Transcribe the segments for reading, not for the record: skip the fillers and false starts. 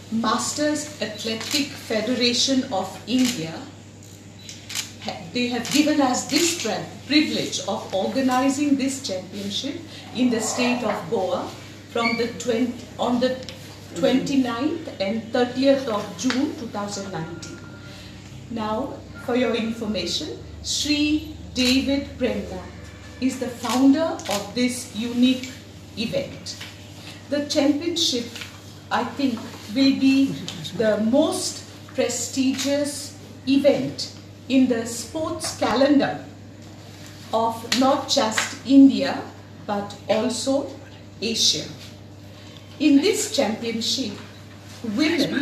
Masters Athletic Federation of India, they have given us this privilege of organizing this championship in the state of Goa from on the 29th and 30th of June 2019. Now, for your information, Sri David Premnath is the founder of this unique event. The championship, I think, will be the most prestigious event in the sports calendar of not just India but also Asia. In this championship, women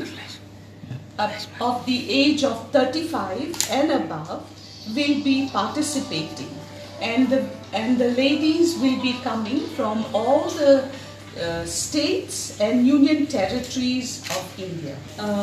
of the age of 35 and above will be participating, and the ladies will be coming from all the states and union territories of India.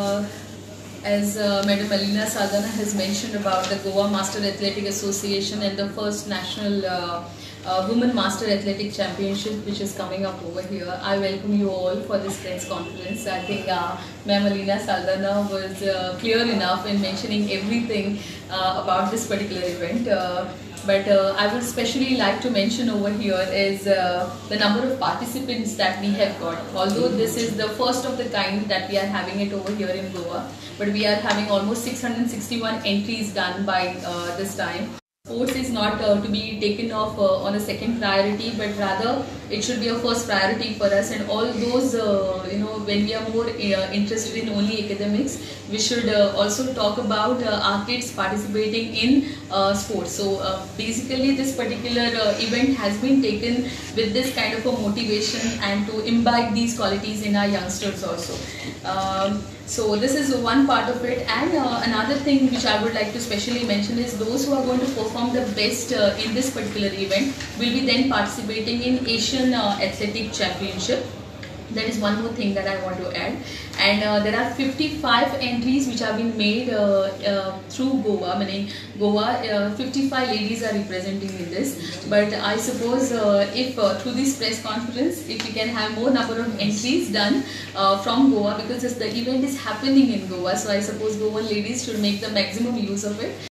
As Madam Alina Saldana has mentioned about the Goa Master Athletic Association and the first National Women Master Athletic Championship, which is coming up over here, I welcome you all for this press conference. I think Ma'am Alina Saldana was clear enough in mentioning everything about this particular event. But I would especially like to mention over here is the number of participants that we have got. Although this is the first of the kind that we are having it over here in Goa, but we are having almost 661 entries done by this time. Sports is not to be taken off on a second priority, but rather it should be a first priority for us. And all those, when we are more interested in only academics, we should also talk about our kids participating in sports. So basically this particular event has been taken with this kind of a motivation and to imbibe these qualities in our youngsters also. So this is one part of it, and another thing which I would like to specially mention is those who are going to perform the best in this particular event will be then participating in Asian Athletic Championship. That is one more thing that I want to add. And there are 55 entries which have been made through Goa, meaning Goa, 55 ladies are representing in this. But I suppose if through this press conference, if we can have more number of entries done from Goa, because the event is happening in Goa, so I suppose Goan ladies should make the maximum use of it.